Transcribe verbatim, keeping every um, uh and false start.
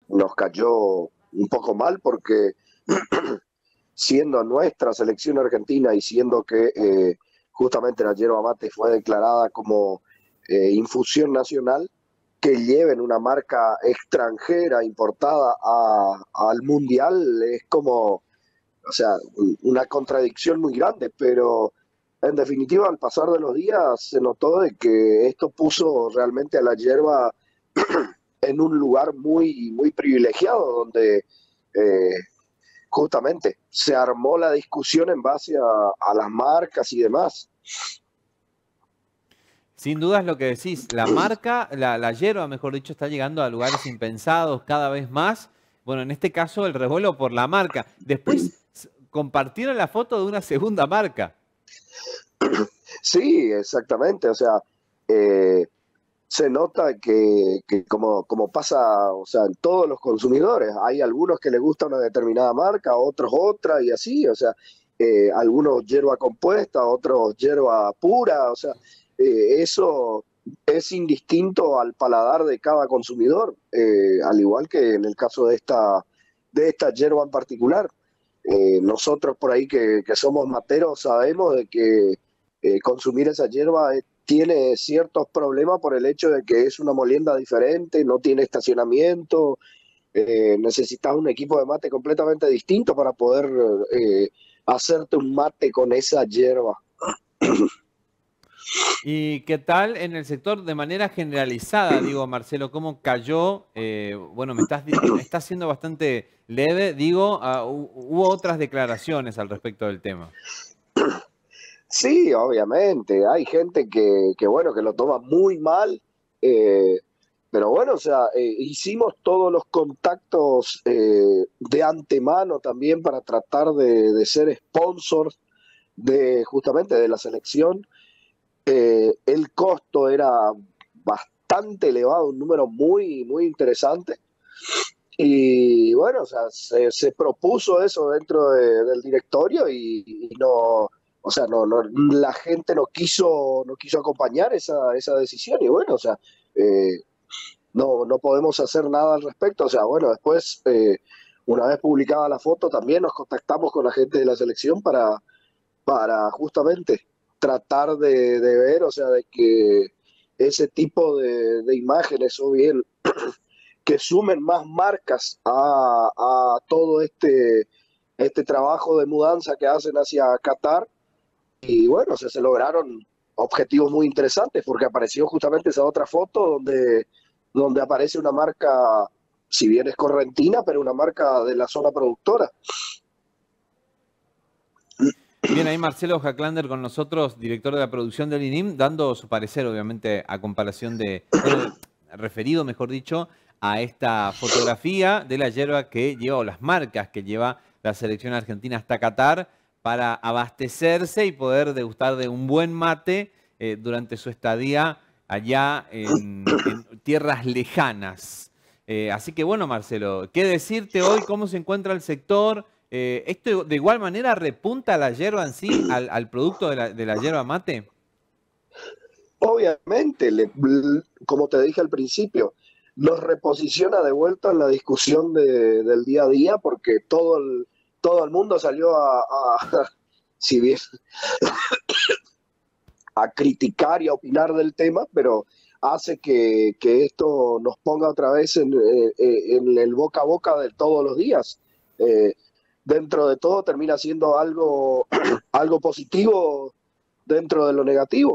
nos cayó un poco mal porque siendo nuestra selección argentina y siendo que eh, justamente la yerba mate fue declarada como eh, infusión nacional, que lleven una marca extranjera importada a, al mundial es como, o sea, una contradicción muy grande, pero en definitiva al pasar de los días se notó de que esto puso realmente a la yerba en un lugar muy, muy privilegiado donde eh, justamente se armó la discusión en base a, a las marcas y demás. Sin dudas lo que decís, la marca, la, la yerba, mejor dicho, está llegando a lugares impensados cada vez más. Bueno, en este caso el revuelo por la marca. Después s- compartieron la foto de una segunda marca. Sí, exactamente, o sea, eh, se nota que, que como, como pasa, o sea, en todos los consumidores, hay algunos que les gusta una determinada marca, otros otra y así, o sea, eh, algunos hierba compuesta, otros hierba pura, o sea, eh, eso es indistinto al paladar de cada consumidor, eh, al igual que en el caso de esta, de esta hierba en particular. Eh, nosotros por ahí que, que somos materos sabemos de que eh, consumir esa hierba es- tiene ciertos problemas por el hecho de que es una molienda diferente, no tiene estacionamiento, eh, necesitas un equipo de mate completamente distinto para poder eh, hacerte un mate con esa hierba. ¿Y qué tal en el sector de manera generalizada? Digo, Marcelo, ¿cómo cayó? Eh, bueno, me estás, di- me estás siendo bastante leve. Digo, ah, hu- hubo otras declaraciones al respecto del tema. Sí, obviamente, hay gente que, que bueno, que lo toma muy mal, eh, pero bueno, o sea, eh, hicimos todos los contactos eh, de antemano también para tratar de, de ser sponsors de justamente de la selección. Eh, el costo era bastante elevado, un número muy, muy interesante. Y bueno, o sea, se, se propuso eso dentro de- del directorio y, y no, o sea, no, no, la gente no quiso, no quiso acompañar esa, esa decisión y bueno, o sea, eh, no, no podemos hacer nada al respecto. O sea, bueno, después, eh, una vez publicada la foto, también nos contactamos con la gente de la selección para, para justamente tratar de, de ver, o sea, de que ese tipo de, de imágenes o bien que sumen más marcas a, a todo este, este trabajo de mudanza que hacen hacia Qatar. Y bueno, o sea, se lograron objetivos muy interesantes porque apareció justamente esa otra foto donde, donde aparece una marca, si bien es correntina, pero una marca de la zona productora. Bien, ahí Marcelo Hacklander con nosotros, director de la producción del I N I M, dando su parecer, obviamente, a comparación de, bueno, de- referido, mejor dicho, a esta fotografía de la yerba que lleva, o las marcas que lleva la selección argentina hasta Qatar para abastecerse y poder degustar de un buen mate eh, durante su estadía allá en, en tierras lejanas. Eh, así que bueno, Marcelo, ¿qué decirte hoy? ¿Cómo se encuentra el sector? Eh, ¿esto de igual manera repunta a la yerba en sí, al, al producto de la, de la yerba mate? Obviamente, le- como te dije al principio, nos reposiciona de vuelta en la discusión de- del día a día porque todo el, todo el mundo salió a, a si bien a criticar y a opinar del tema, pero hace que, que esto nos ponga otra vez en, eh, eh, en el boca a boca de todos los días. Eh, Dentro de todo termina siendo algo, algo positivo dentro de lo negativo.